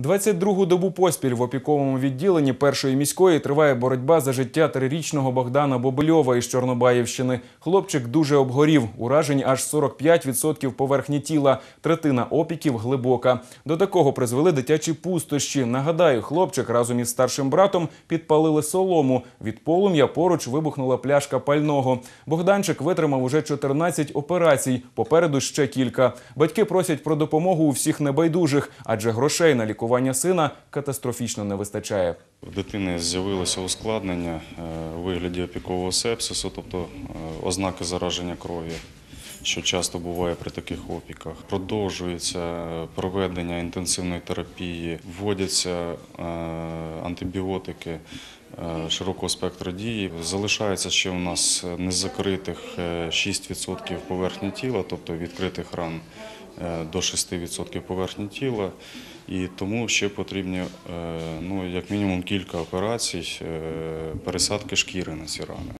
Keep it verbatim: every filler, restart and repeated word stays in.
двадцять другу добу поспіль в опіковому відділенні першої міської триває боротьба за життя трирічного Богдана Бобильова із Чорнобаївщини. Хлопчик дуже обгорів, уражені аж сорок п'ять відсотків поверхні тіла, третина опіків глибока. До такого призвели дитячі пустощі. Нагадаю, хлопчик разом із старшим братом підпалили солому. Від полум'я поруч вибухнула пляшка пального. Богданчик витримав уже чотирнадцять операцій, попереду ще кілька. Батьки просять про допомогу у всіх небайдужих, адже грошей на лікування сина катастрофічно не вистачає. У дитини з'явилося ускладнення у вигляді опікового сепсису, тобто ознаки зараження крові, що часто буває при таких опіках. Продовжується проведення інтенсивної терапії, вводяться антибіотики широкого спектру дії. Залишається ще у нас незакритих шість відсотків поверхні тіла, тобто відкритих ран до шести відсотків поверхні тіла. І тому ще потрібні, ну, як мінімум кілька операцій пересадки шкіри на ці рани.